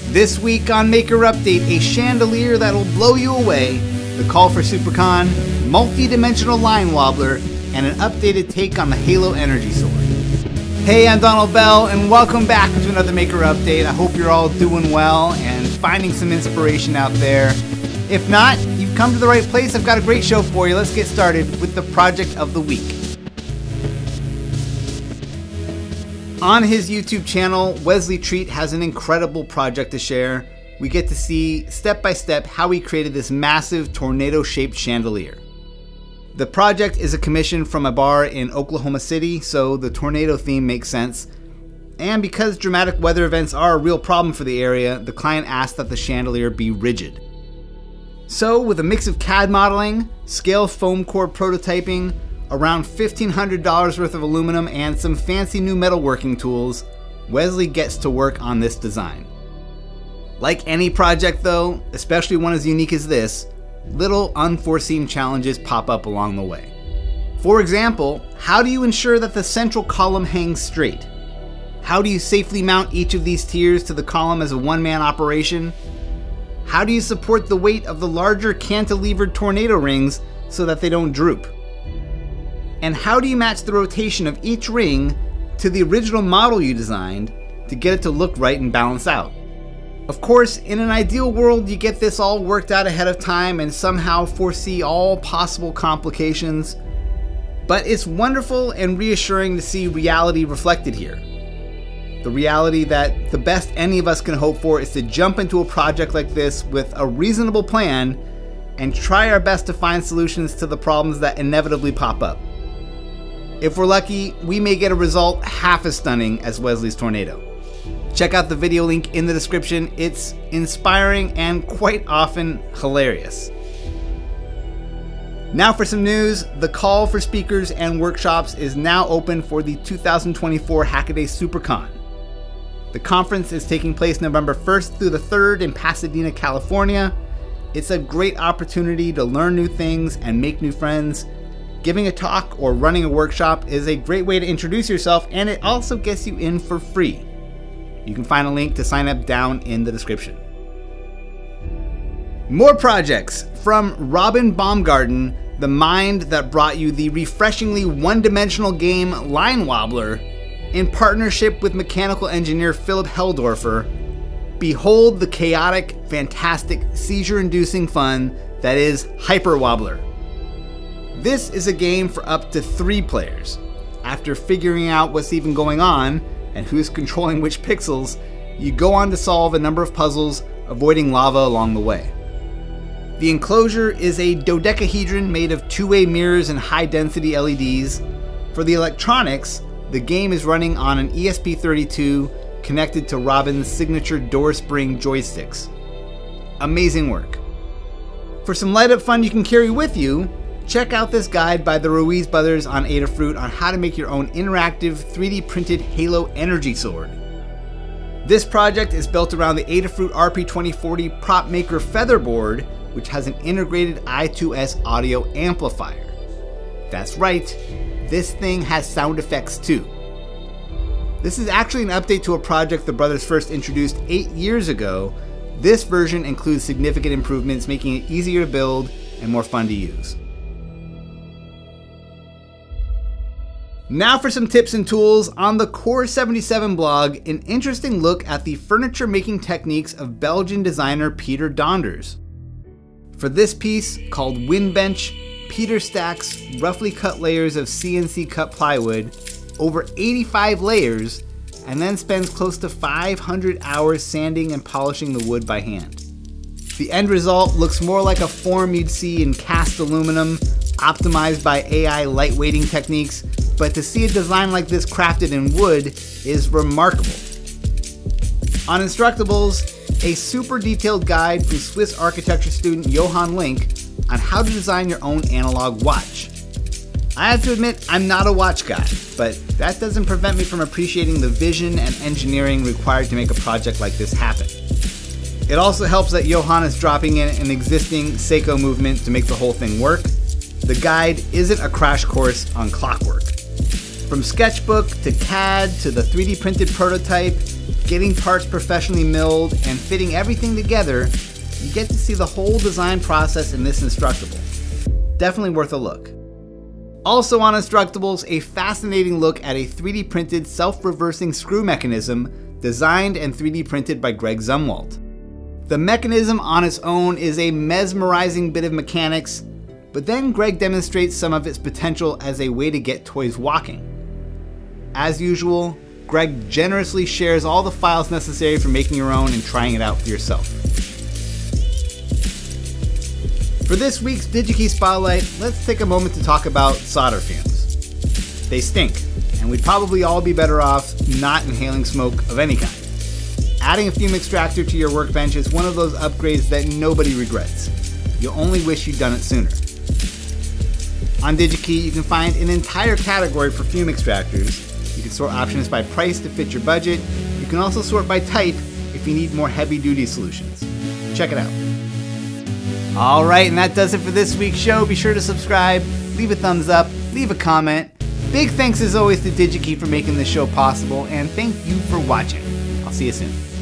This week on Maker Update, a chandelier that'll blow you away, the call for Supercon, multi-dimensional Line Wobbler, and an updated take on the Halo Energy Sword. Hey, I'm Donald Bell, and welcome back to another Maker Update. I hope you're all doing well and finding some inspiration out there. If not, you've come to the right place. I've got a great show for you. Let's get started with the project of the week. On his YouTube channel, Wesley has an incredible project to share. We get to see step by step how he created this massive tornado-shaped chandelier. The project is a commission from a bar in Oklahoma City, so the tornado theme makes sense. And because dramatic weather events are a real problem for the area, the client asked that the chandelier be rigid. So with a mix of CAD modeling, scale foam core prototyping, around $1,500 worth of aluminum, and some fancy new metalworking tools, Wesley gets to work on this design. Like any project though, especially one as unique as this, little unforeseen challenges pop up along the way. For example, how do you ensure that the central column hangs straight? How do you safely mount each of these tiers to the column as a one-man operation? How do you support the weight of the larger cantilevered tornado rings so that they don't droop? And how do you match the rotation of each ring to the original model you designed to get it to look right and balance out? Of course, in an ideal world, you get this all worked out ahead of time and somehow foresee all possible complications. But it's wonderful and reassuring to see reality reflected here. The reality that the best any of us can hope for is to jump into a project like this with a reasonable plan and try our best to find solutions to the problems that inevitably pop up. If we're lucky, we may get a result half as stunning as Wesley's tornado. Check out the video link in the description. It's inspiring and quite often hilarious. Now for some news. The call for speakers and workshops is now open for the 2024 Hackaday Supercon. The conference is taking place November 1st through the 3rd in Pasadena, California. It's a great opportunity to learn new things and make new friends. Giving a talk or running a workshop is a great way to introduce yourself, and it also gets you in for free. You can find a link to sign up down in the description. More projects from Robin Baumgarten, the mind that brought you the refreshingly one-dimensional game Line Wobbler, in partnership with mechanical engineer Philipp Helldorfer. Behold the chaotic, fantastic, seizure-inducing fun that is Hyper Wobbler. This is a game for up to 3 players. After figuring out what's even going on and who's controlling which pixels, you go on to solve a number of puzzles, avoiding lava along the way. The enclosure is a dodecahedron made of two-way mirrors and high-density LEDs. For the electronics, the game is running on an ESP32 connected to Robin's signature door spring joysticks. Amazing work. For some light-up fun you can carry with you, check out this guide by the Ruiz brothers on Adafruit on how to make your own interactive 3D printed Halo Energy Sword. This project is built around the Adafruit RP2040 Prop Maker Featherboard, which has an integrated I2S audio amplifier. That's right, this thing has sound effects too. This is actually an update to a project the brothers first introduced 8 years ago. This version includes significant improvements, making it easier to build and more fun to use. Now for some tips and tools. On the Core 77 blog, an interesting look at the furniture making techniques of Belgian designer Peter Donders. For this piece, called Windbench, Peter stacks roughly cut layers of CNC cut plywood, over 85 layers, and then spends close to 500 hours sanding and polishing the wood by hand. The end result looks more like a form you'd see in cast aluminum, optimized by AI lightweighting techniques, but to see a design like this crafted in wood is remarkable. On Instructables, a super detailed guide from Swiss architecture student Johan on how to design your own analog watch. I have to admit, I'm not a watch guy, but that doesn't prevent me from appreciating the vision and engineering required to make a project like this happen. It also helps that Johan is dropping in an existing Seiko movement to make the whole thing work. The guide isn't a crash course on clockwork. From sketchbook to CAD to the 3D printed prototype, getting parts professionally milled, and fitting everything together, you get to see the whole design process in this Instructable. Definitely worth a look. Also on Instructables, a fascinating look at a 3D printed self-reversing screw mechanism designed and 3D printed by gzumwalt. The mechanism on its own is a mesmerizing bit of mechanics, but then Greg demonstrates some of its potential as a way to get toys walking. As usual, Greg generously shares all the files necessary for making your own and trying it out for yourself. For this week's DigiKey Spotlight, let's take a moment to talk about solder fumes. They stink, and we'd probably all be better off not inhaling smoke of any kind. Adding a fume extractor to your workbench is one of those upgrades that nobody regrets. You'll only wish you'd done it sooner. On DigiKey, you can find an entire category for fume extractors. You can sort options by price to fit your budget. You can also sort by type if you need more heavy-duty solutions. Check it out. All right, and that does it for this week's show. Be sure to subscribe, leave a thumbs up, leave a comment. Big thanks as always to DigiKey for making this show possible, and thank you for watching. I'll see you soon.